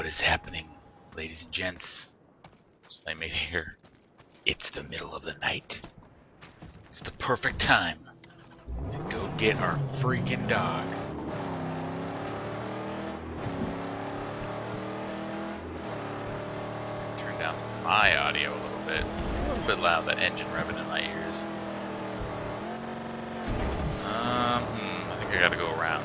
is happening, ladies and gents? Slaymate here. It's the middle of the night. It's the perfect time to go get our freaking dog. Turn down my audio a little bit. It's a little bit loud, that engine revving in my ears. I think I gotta go around.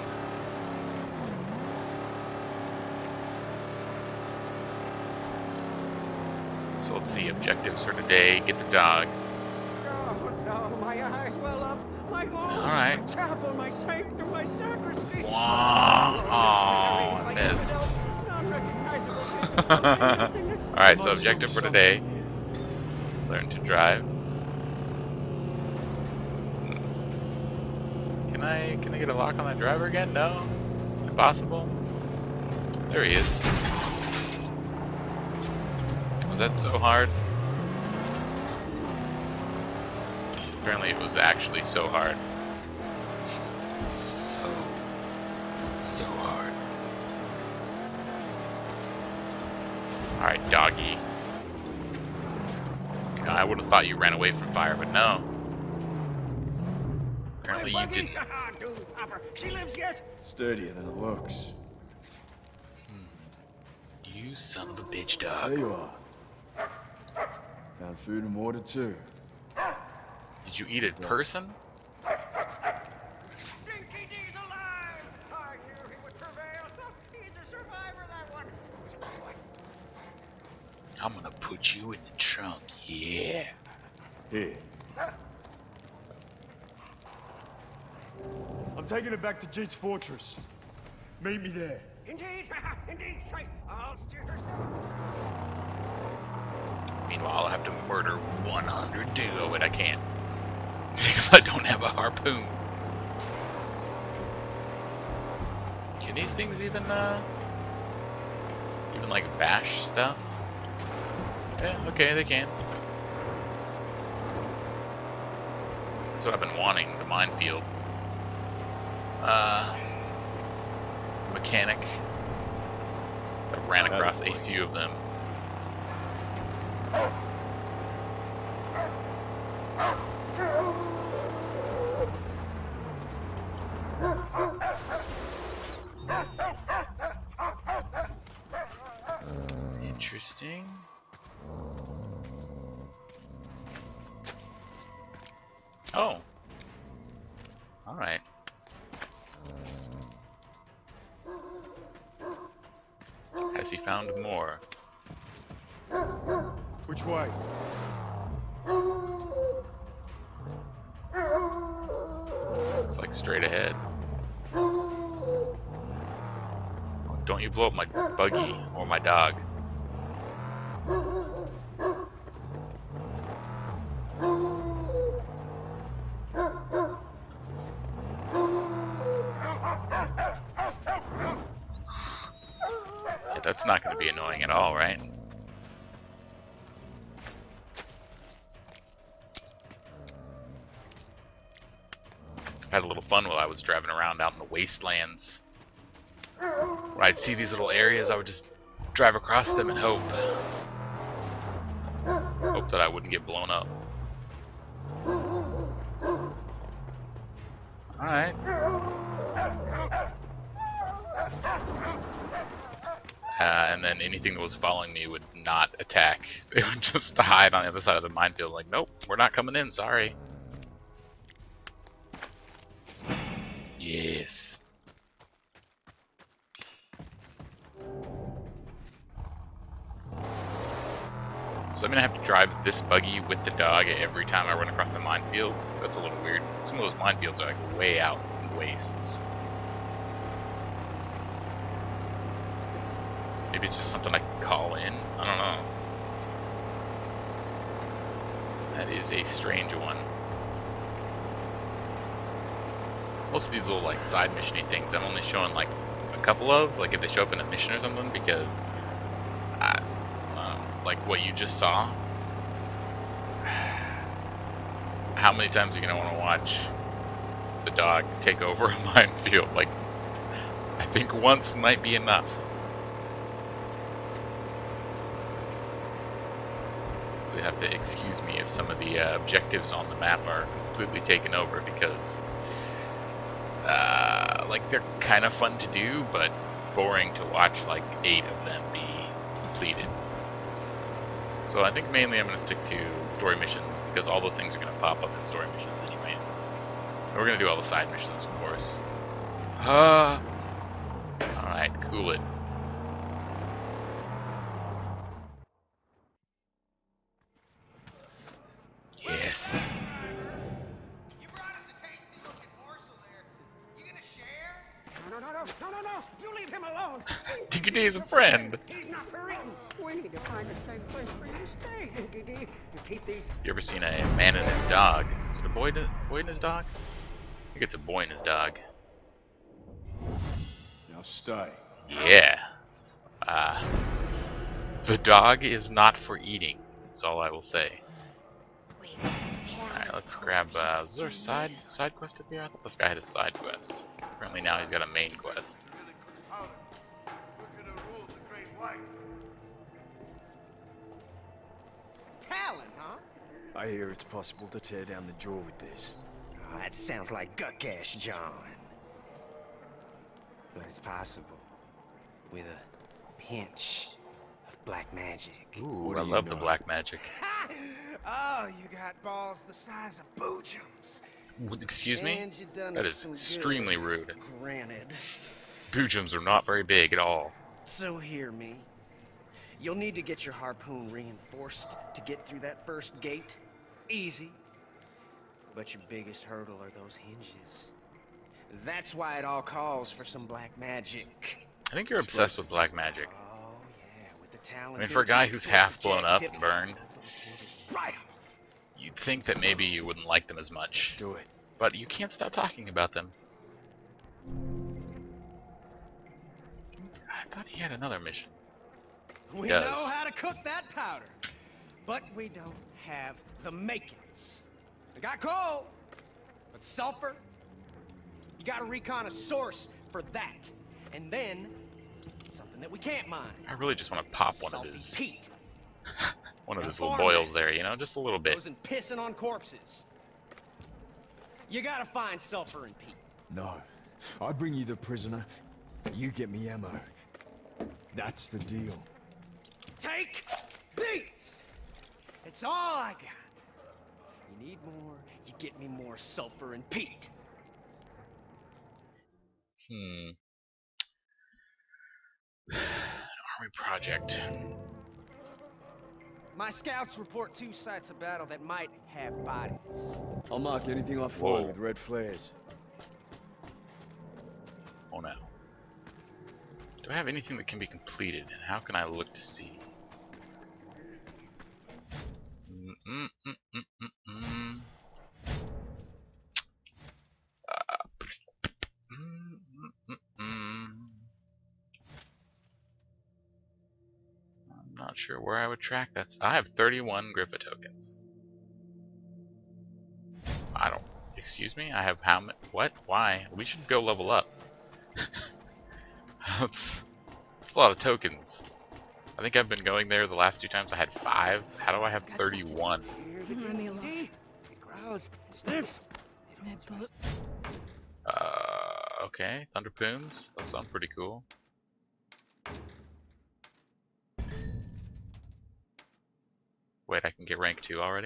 So let's see, objectives for today, get the dog. Oh, no, my eyes well up, my home, Alright. my chapel, my sanctum, my sacristy. Wow. Oh, missed. Alright, so objective for today, learn to drive. Can I get a lock on that driver again? No? Impossible? There he is. Was that so hard? Apparently it was actually so hard. So hard. Alright, doggy. You know, I would have thought you ran away from fire, but no. Apparently you didn't. She lives yet? Sturdier than it looks. You son of a bitch, dog. There you are. Found food and water too. Did you eat a person? Dinky D's alive! I knew he would prevail. He's a survivor, that one. I'm gonna put you in the trunk, yeah. Here. I'm taking it back to Jeet's fortress. Meet me there. Indeed, indeed, sight. I'll steer her. Meanwhile, I'll have to murder 100 dudes. Oh wait, I can't. Because I don't have a harpoon. Can these things even like bash stuff? Yeah, okay, they can. That's what I've been wanting, the minefield. Mechanic. So I ran across a few of them. Interesting. Oh. All right. Has he found more? Which way? Looks like straight ahead. Don't you blow up my buggy or my dog. Yeah, that's not going to be annoying at all, right? Had a little fun while I was driving around out in the wastelands. Where I'd see these little areas, I would just drive across them and hope that I wouldn't get blown up. Alright. And then anything that was following me would not attack. They would just hide on the other side of the minefield like, nope, we're not coming in, sorry. Yes. So I'm gonna have to drive this buggy with the dog every time I run across a minefield. That's a little weird. Some of those minefields are like way out in the wastes. Maybe it's just something I can call in. I don't know. That is a strange one. Most of these little like side missiony things I'm only showing like a couple of, like if they show up in a mission or something, because like what you just saw, how many times are you gonna want to watch the dog take over a minefield? Like, I think once might be enough. obviously have to excuse me if some of the objectives on the map are completely taken over because, like, they're kind of fun to do, but boring to watch like 8 of them be completed. So I think mainly I'm going to stick to story missions because all those things are going to pop up in story missions anyways. And we're going to do all the side missions, of course. Alright, cool it. Yes. You brought us a tasty looking morsel there. You gonna share? No. You leave him alone. Diggity is a friend. He's not for eating. We need to find a safe place for you to stay, Diggity. And keep these. You ever seen a man and his dog? Is it a boy and his dog? I think it's a boy and his dog. Now stay. Yeah. The dog is not for eating. That's all I will say. Alright, let's grab, is there a side quest up here? I thought this guy had a side quest. Apparently now he's got a main quest. Talon, huh? I hear it's possible to tear down the jaw with this. Oh, that sounds like Guckash, John. But it's possible. With a pinch of black magic. Ooh, What I do you love the know? black magic. Oh, you got balls the size of boojums. Excuse me? And you done That us is some extremely good, rude. Granted. Boojums are not very big at all. So hear me. You'll need to get your harpoon reinforced to get through that first gate. Easy. But your biggest hurdle are those hinges. That's why it all calls for some black magic. I think you're obsessed with black magic. Oh, yeah, with the talent. I mean, for a guy who's half blown up and burned, Right. you'd think that maybe you wouldn't like them as much. Let's do it. But you can't stop talking about them. I thought he had another mission. We does. know how to cook that powder, but we don't have the makings. We got coal, but sulfur, you gotta recon a source for that. And then, something that we can't mine. I really just want to pop one of Salty his peat. little boils there, you know, just a little bit. Goes and pissing on corpses. You gotta find sulfur and peat. No. I bring you the prisoner. You get me ammo. That's the deal. Take these! It's all I got. You need more, you get me more sulfur and peat. Army project. My scouts report 2 sites of battle that might have bodies. I'll mark anything I Whoa. find with red flares. Oh no. Do I have anything that can be completed? And how can I look to see? I'm not sure where I would track that. I have 31 Griffa tokens. I don't. Excuse me? I have how many? What? Why? We should go level up. That's a lot of tokens. I think I've been going there the last 2 times. I had 5. How do I have 31? Leave me alone. It growls, it sniffs. Okay. Thunder Plumes. Those sound pretty cool. Wait, I can get rank 2 already?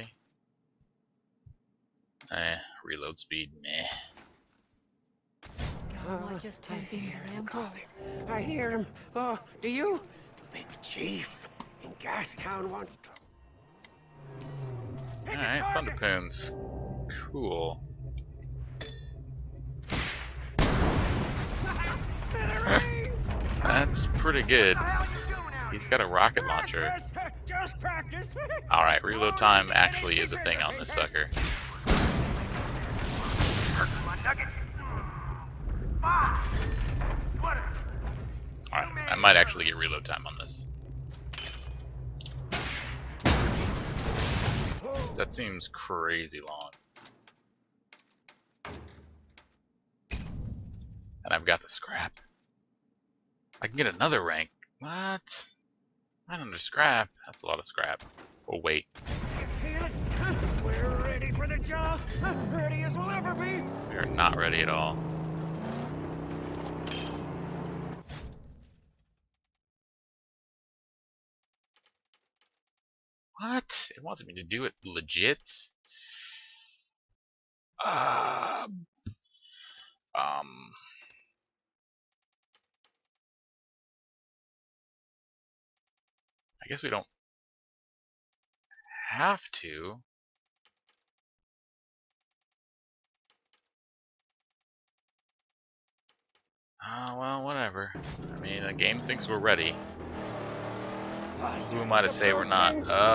Reload speed, meh. Oh, I just turn things around for us. I hear him. Oh, do you? The big chief in Gastown wants to. Alright, Thunder Plumes. Cool. That's pretty good. He's got a rocket launcher. Just practice. Alright, reload time actually is a thing on this sucker. Alright, I might actually get reload time on this. That seems crazy long. And I've got the scrap. I can get another rank. What? 900 scrap? That's a lot of scrap. Oh wait, We're ready for the job. Ready as we'll ever be. We are not ready at all. What? It wants me to do it legit? Um, I guess we don't have to. Well, whatever. I mean, the game thinks we're ready. Who am I to say we're not?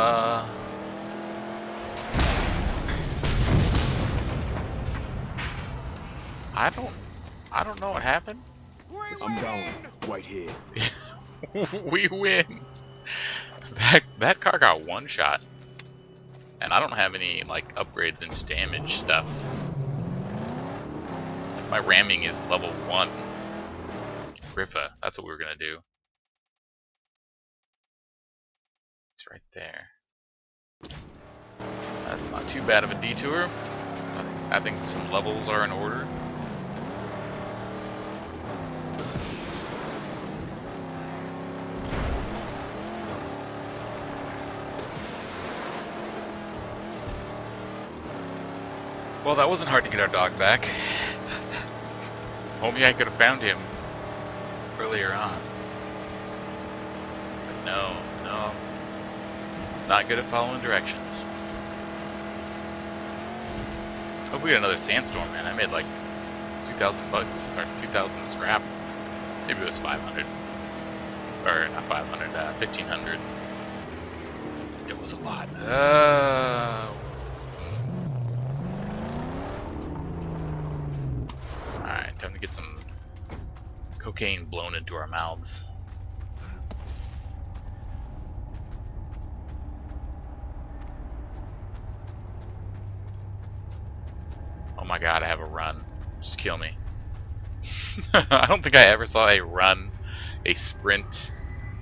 I don't know what happened. I'm going. Wait here. We win. That car got one shot, and I don't have any like upgrades into damage stuff. Like, my ramming is level 1. Griffa, that's what we were gonna do. It's right there. That's not too bad of a detour. I think some levels are in order. Well, that wasn't hard to get our dog back. Only I could have found him earlier on. But no. Not good at following directions. Hope we get another sandstorm, man. I made like 2,000 bucks, or 2,000 scrap. Maybe it was 500. Or not 500, 1,500. It was a lot. Alright, time to get some cocaine blown into our mouths. Oh my god, I have a run. Just kill me. I don't think I ever saw a run, a sprint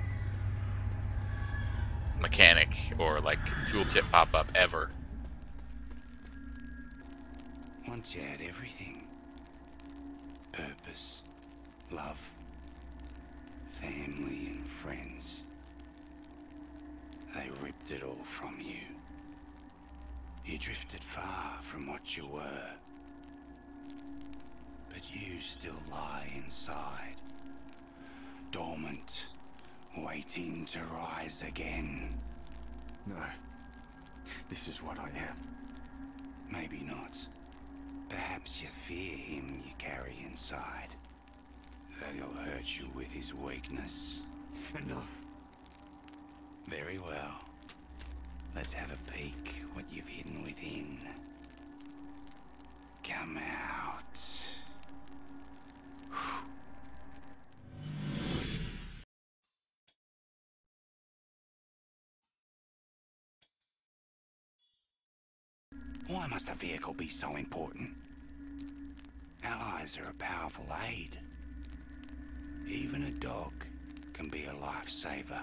mechanic or like tooltip pop up ever. Once you had everything. Purpose, love, family and friends. They ripped it all from you. You drifted far from what you were. But you still lie inside, dormant, waiting to rise again. No. This is what I am. Maybe not. Perhaps you fear him you carry inside. That he'll hurt you with his weakness. Enough. Very well. Let's have a peek what you've hidden within. Come out. Why must a vehicle be so important? Allies are a powerful aid. Even a dog can be a lifesaver.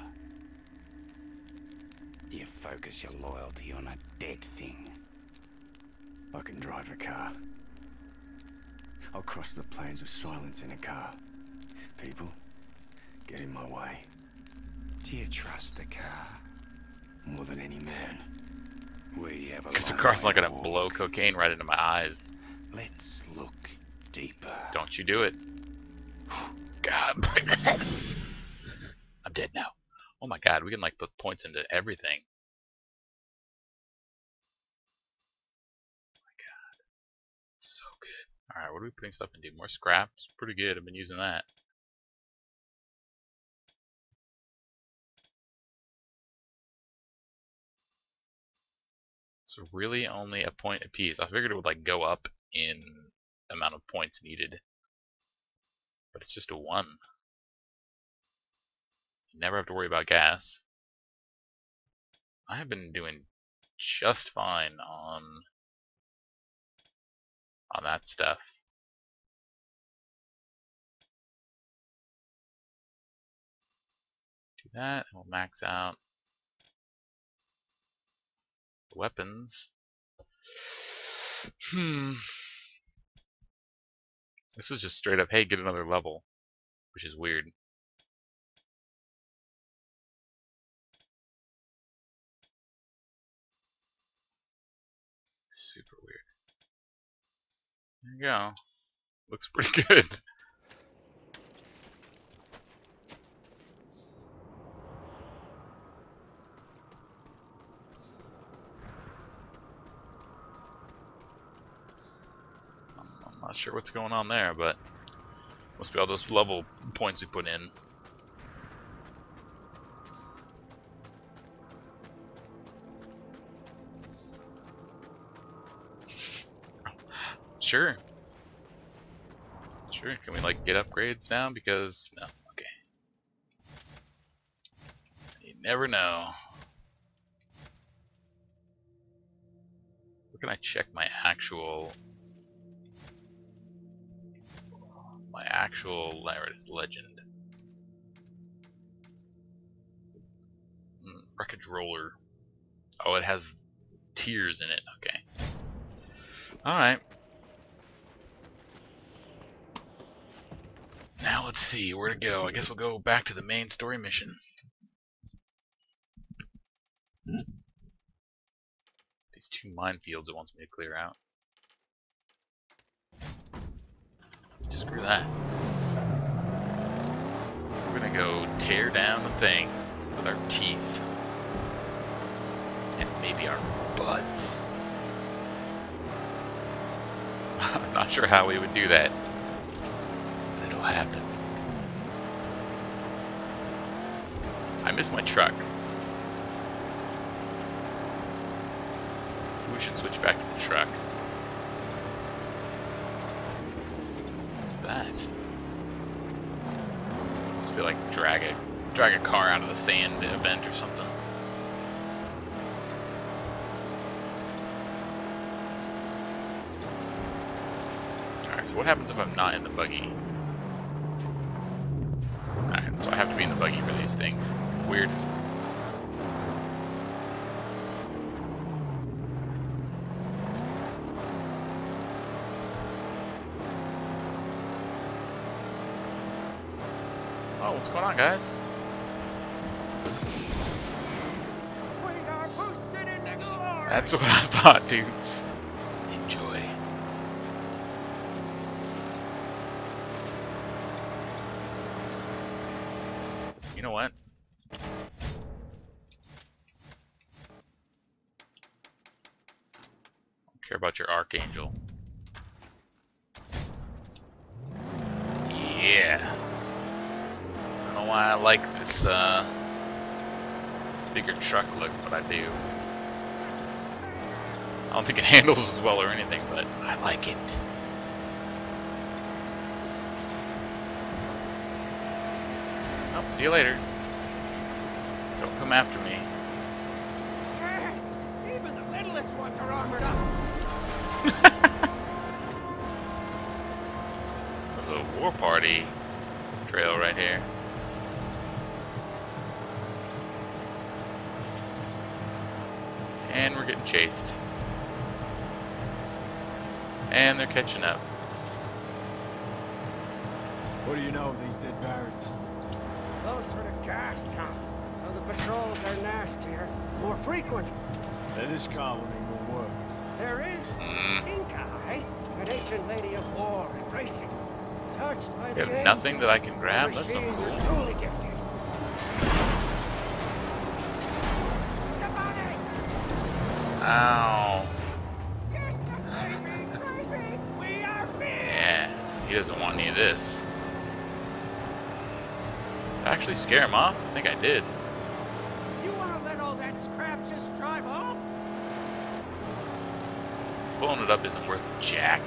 You focus your loyalty on a dead thing. I can drive a car. I'll cross the plains with silence in a car. People get in my way. Do you trust a car? More than any man. We have a Because the long car's way not gonna to walk. blow cocaine right into my eyes. Let's look deeper. Don't you do it. God, my God. I'm dead now. Oh my god, we can like put points into everything. Oh my god. So good. Alright, what are we putting stuff into? More scraps? Pretty good, I've been using that. So really only a point apiece. I figured it would like go up in amount of points needed. But it's just a 1. You never have to worry about gas. I have been doing just fine on that stuff. Do that and we'll max out weapons. This is just straight up, hey, get another level, which is weird. Super weird. There you go. Looks pretty good. I'm not sure what's going on there, but must be all those level points we put in. Sure. Sure. Can we like get upgrades now? Because no. Okay. You never know. Where can I check my actual there it is, legend. Wreckage roller. Oh, it has tiers in it. Okay. Alright. Now let's see where to go. I guess we'll go back to the main story mission. These two minefields it wants me to clear out. Screw that. We're gonna go tear down the thing with our teeth. And maybe our butts. I'm not sure how we would do that. But it'll happen. I miss my truck. We should switch back to the truck. That must be like drag a car out of the sand event or something. Alright, so what happens if I'm not in the buggy? Alright, so I have to be in the buggy for these things. Weird. Oh, what's going on, guys? We are boosted into glory. That's what I thought, dudes. Enjoy. You know what? I don't care about your Archangel. Yeah. I don't know why I like this bigger truck look, but I do. I don't think it handles as well or anything, but I like it. Oh, see you later. Don't come after me. Yes, even the littlest ones are armored up. There's a war party trail right here. And we're getting chased. And they're catching up. What do you know of these dead barracks? Closer to Gastown, so the patrols are nastier, more frequent. Then this car will need more work. There is Inkai, an ancient lady of war and racing. Touched by You the have nothing that I can grab? The That's not machines cool. are truly gifted. Ow. We are free. Yeah, he doesn't want any of this. Did I actually scare him off? I think I did. You want to let all that scrap just drive off? Pulling it up isn't worth jack.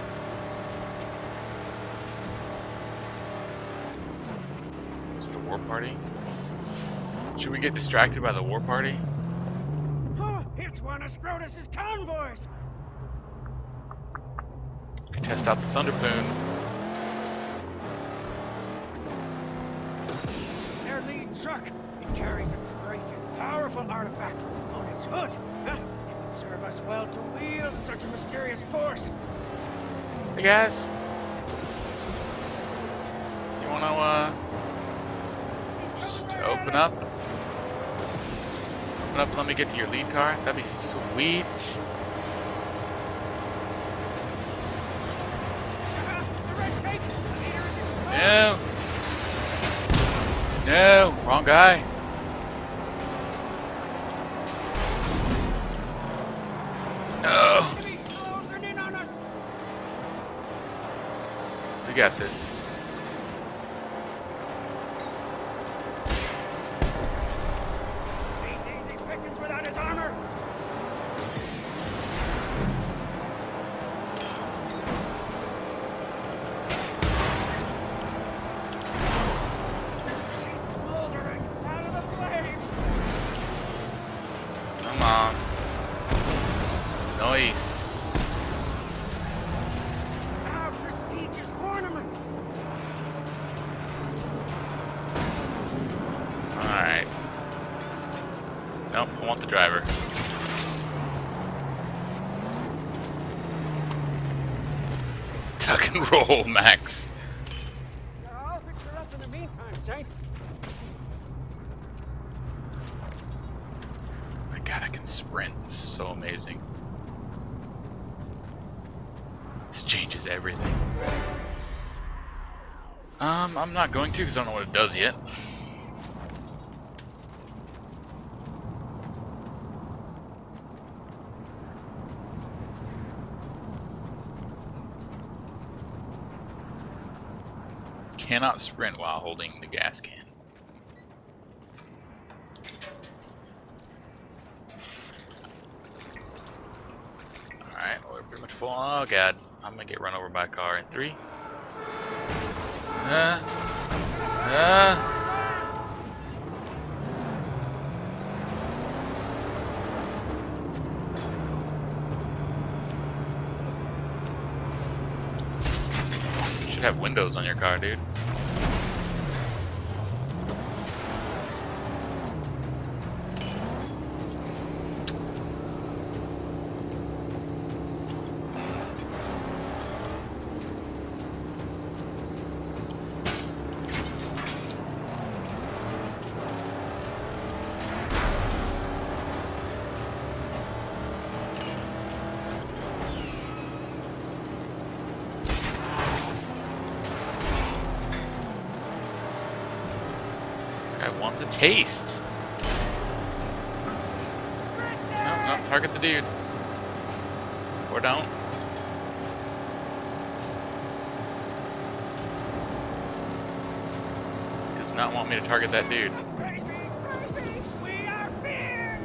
Is it a war party? Should we get distracted by the war party? Oh, it's one of Scrotus's convoys. We could test out the Thunderpoon. Their lead truck. It carries a great and powerful artifact on its hood. Huh? It'd serve us well to wield such a mysterious force. Hey guys. You wanna just open up? Open up and let me get to your lead car? That'd be sweet. No. No, wrong guy. No. We got this. He's easy pickings without his armor. She's smoldering out of the flames. Come on. Nice. Our prestigious ornament. Alright. Nope, I want the driver. Tuck and roll, Max. I'll fix her up in the meantime, Saint. My god, I can sprint. This is so amazing. This changes everything. I'm not going to because I don't know what it does yet. Cannot sprint while holding the gas can. Alright, we're pretty much full. Oh god, I'm gonna get run over by a car in 3. You should have windows on your car, dude. I want a taste. No, no, target the dude. Or don't. Does not want me to target that dude. Baby, baby, we are here.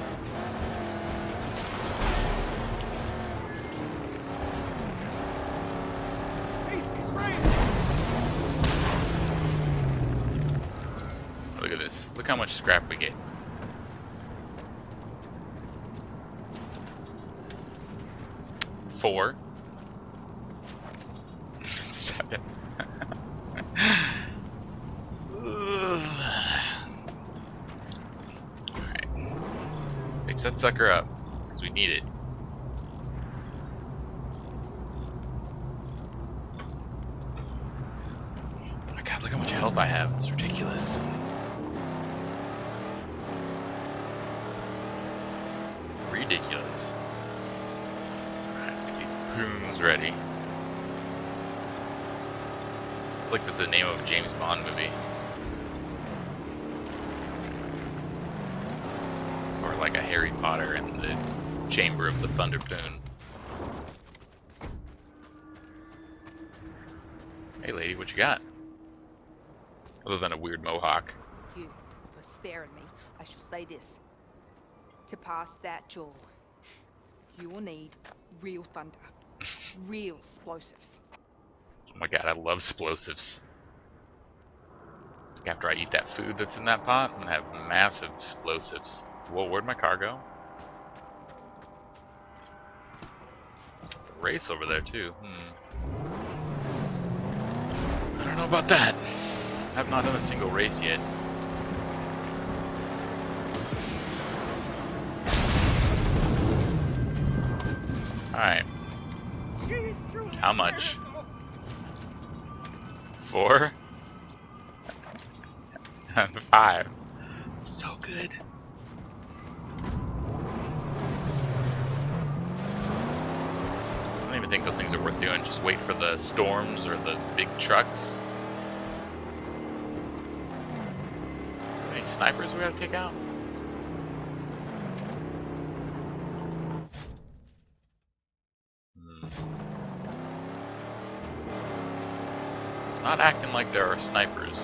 See, it's raining. Look at this. Look how much scrap we get. Four. 7. Alright. Fix that sucker up, because we need it. Oh my god, look how much health I have. It's ridiculous. Ridiculous. Alright, let's get these prunes ready. I feel like that's the name of a James Bond movie. Or like a Harry Potter and the Chamber of the Thunderboon. Hey lady, what you got? Other than a weird mohawk. You, for sparing me, I shall say this. To pass that jaw, you will need real thunder. Real explosives. Oh my god, I love explosives. After I eat that food that's in that pot, I'm gonna have massive explosives. Whoa, where'd my car go? Race over there too. I don't know about that. I have not done a single race yet. Alright. How much? 4? 5. So good. I don't even think those things are worth doing. Just wait for the storms or the big trucks. How many snipers we gotta take out? It's not acting like there are snipers.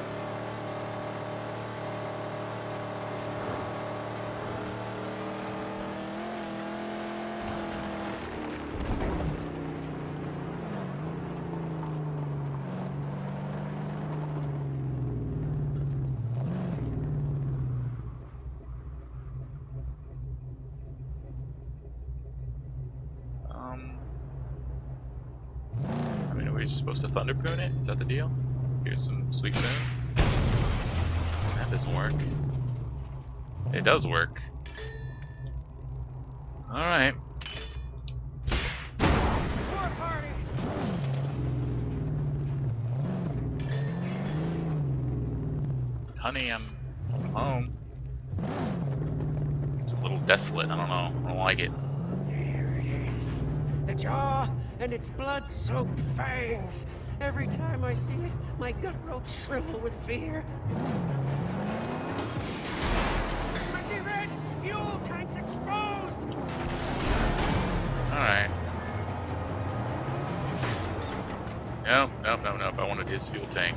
I mean, are we supposed to thunderpoon it? Is that the deal? Here's some sweet moon. That doesn't work. It does work. Alright. Honey, I'm home. It's a little desolate, I don't know. I don't like it. There it is. The jaw and its blood-soaked fangs. Every time I see it, my gut ropes shrivel with fear. I see red! Fuel tanks exposed! Alright. Nope. I wanted his fuel tank.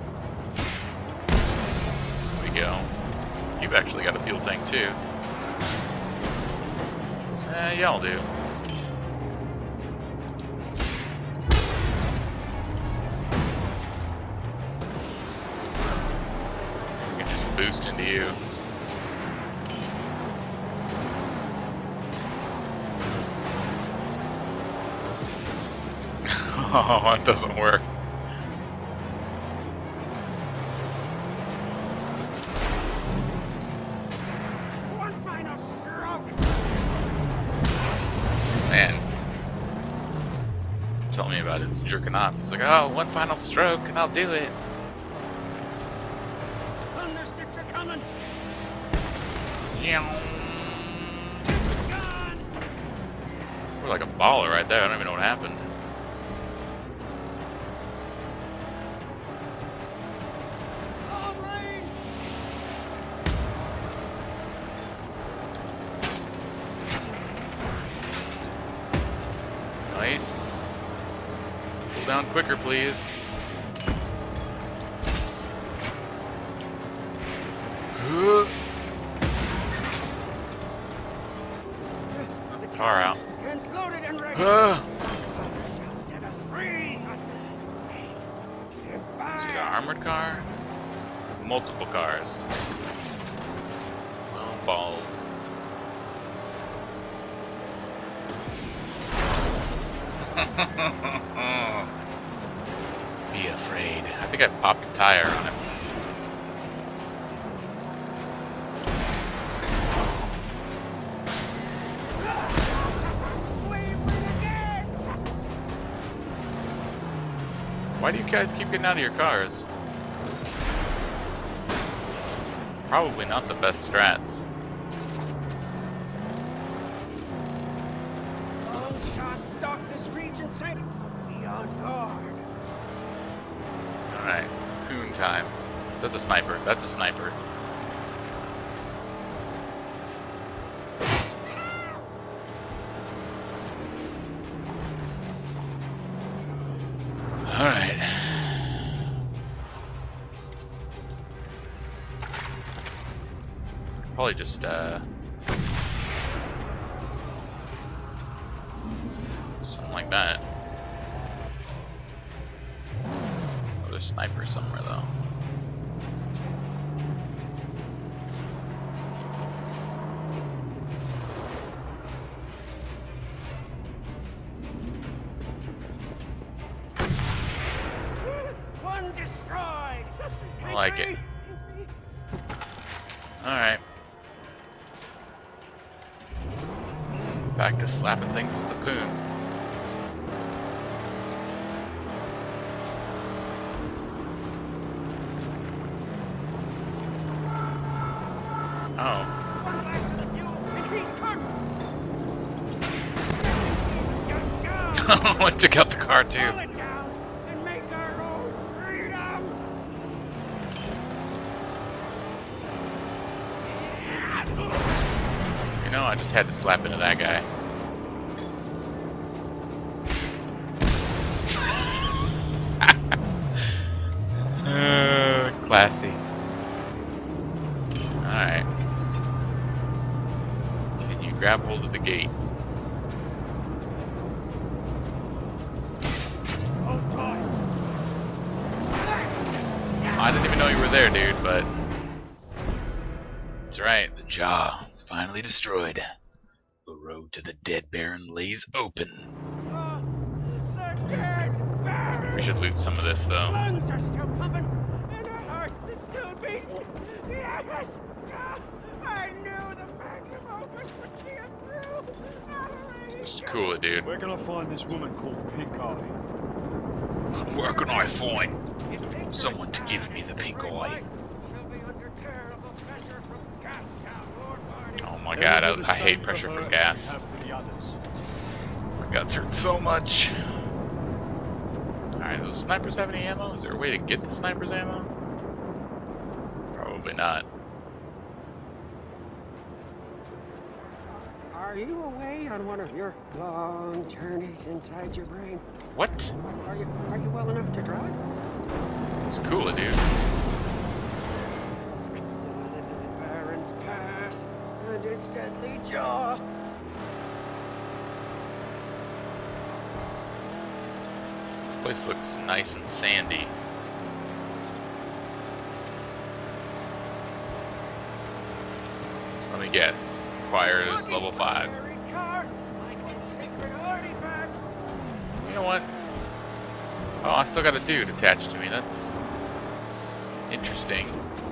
There we go. You've actually got a fuel tank too. Y'all do. We can just boost into you. Oh, it doesn't work. One final stroke! Man. He's telling me about his jerking off. He's like, oh, one final stroke and I'll do it. Thundersticks are coming! Gone! We're like a baller right there. I don't even know what happened. All rain! Nice. Pull down quicker, please. The Car out. stands loaded and ready. Shall Set us free. see the armored car? Multiple cars. Oh, balls. Be afraid. I think I popped a tire on it. Why do you guys keep getting out of your cars? Probably not the best strats. Long shots stalk this region, Saint. Be on guard. Alright, coon time. That's a sniper. That's a sniper. Alright. Probably just, something like that. Oh, there's snipers somewhere, though. One destroyed. I like it. Alright. Back to slapping things with the poon. Oh. One blast of the fuel, and he's turned. I took out the car too. Pull it down and make our own freedom. You know, I just had to slap into that guy. Classy. Alright. Can you grab hold of the gate? I didn't even know you were there, dude, but... That's right, the jaw is finally destroyed. The road to the dead Baron lays open. The dead Baron. We should loot some of this, though. Lungs are still pumping, and our hearts are still beating. Yes! I knew the magnum opus would see us through. Just cool it, dude. Where can I find this woman called Pink Eye? Where can I find someone to give me the pink eye? Oh my god, I hate pressure from gas. My guts hurt so much. Alright, do those snipers have any ammo? Is there a way to get the snipers ammo? Probably not. Are you away on one of your long journeys inside your brain? What? Are you well enough to drive? It's cool, dude. The dead Baron's pass and its deadly jaw. This place looks nice and sandy. Let me guess. Requires level 5. You know what? Oh, I still got a dude attached to me. That's interesting.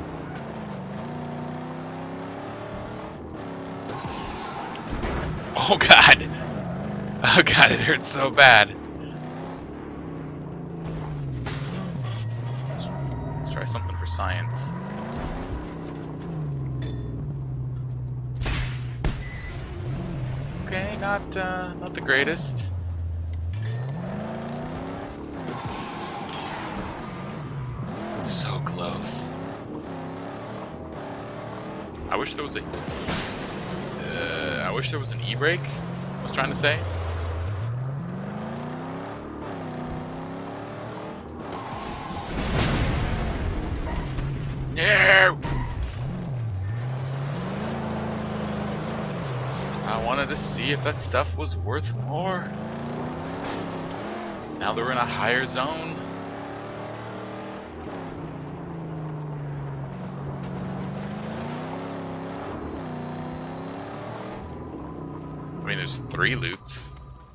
Oh god! Oh god, it hurts so bad. Let's try something for science. Okay, not the greatest. So close. I wish there was a. I wish there was an e-brake. I was trying to say. No. I wanted to see if that stuff was worth more. Now that we're in a higher zone. I mean, there's 3 loots.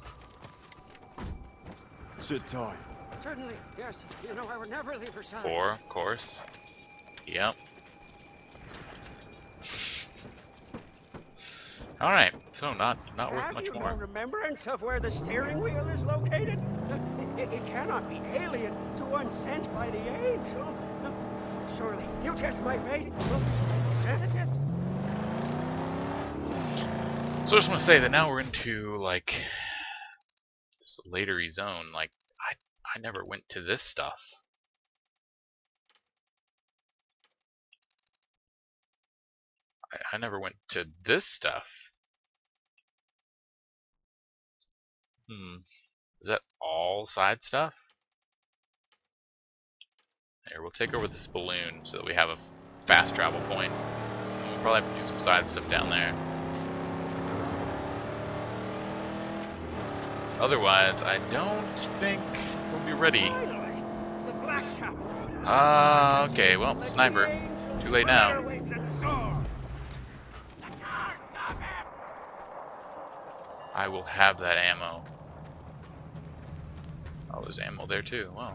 Sit tight. Certainly, yes. You know I would never leave her side. 4, of course. Yep. Alright, so not worth much more. Have you no remembrance of where the steering wheel is located? It cannot be alien to one sent by the angel. Surely, you test my fate. Test. So I just want to say that now we're into, like, this later-y zone. Like, I never went to this stuff. I never went to this stuff. Is that all side stuff? Here, we'll take over this balloon so that we have a fast travel point. And we'll probably have to do some side stuff down there. Otherwise, I don't think we'll be ready. Finally, the blacktop. Okay, well, sniper. Too late now. I will have that ammo. Oh, there's ammo there too. Wow.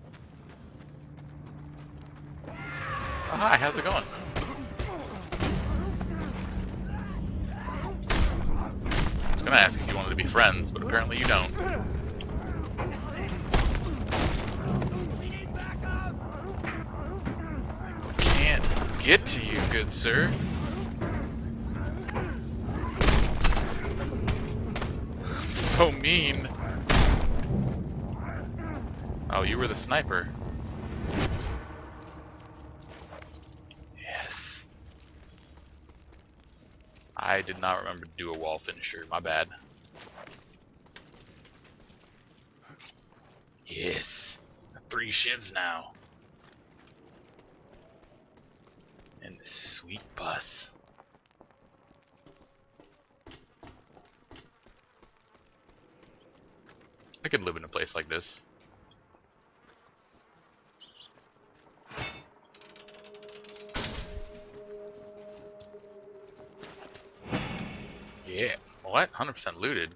Oh, hi, how's it going? What's gonna gonna ask if you wanted to be friends, but apparently you don't. Can't get to you, good sir. So mean. Oh, you were the sniper. Yes. I did not remember to do a wall finisher. My bad. Yes. 3 shivs now. And this sweet bus. I could live in a place like this. Yeah. What? 100% looted.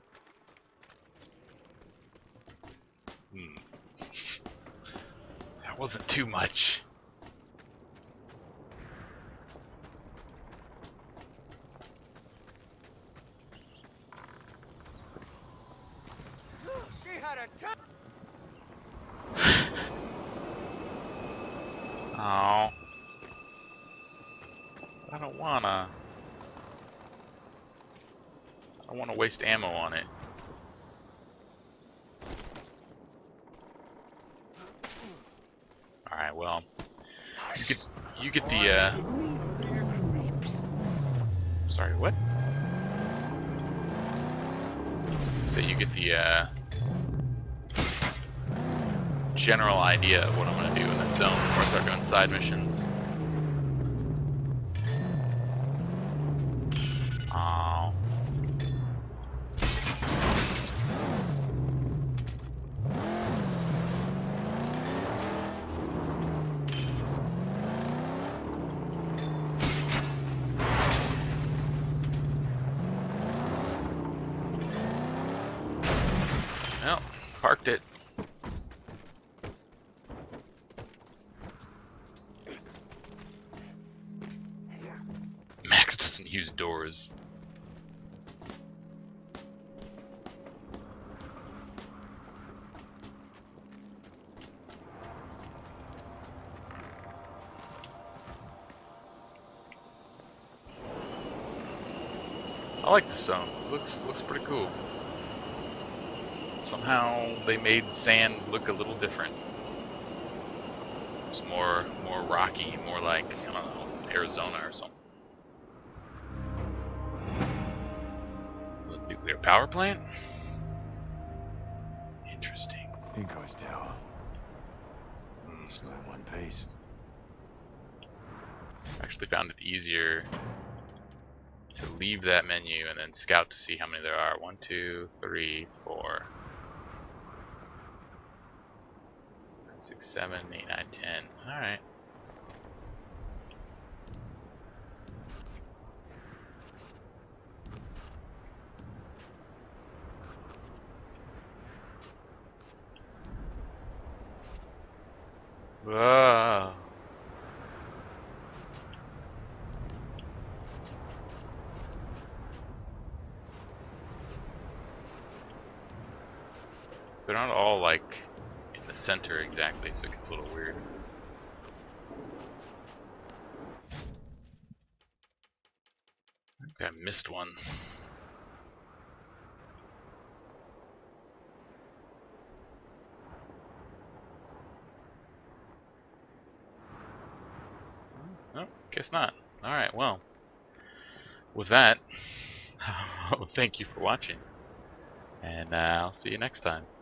That wasn't too much. She had a ton. Oh. I don't wanna waste ammo on it. Alright, well. You get the sorry, what? So you get the general idea of what I'm gonna do in this zone before I start doing side missions. Oh. Well, parked it. Max doesn't use doors. I like this zone. Looks pretty cool. Somehow they made sand look a little different. It's more rocky, more like, I don't know, Arizona or something. The nuclear power plant? Interesting. Inco's tower. Still in one piece. Actually found it easier to leave that menu and then scout to see how many there are. 1, 2, 3, 4, 6, 7, 8, 9, 10. Alright. Whoa. They're not all like in the center exactly, so it gets a little weird. I think I missed one. Oh, guess not. Alright, well. With that, thank you for watching. And I'll see you next time.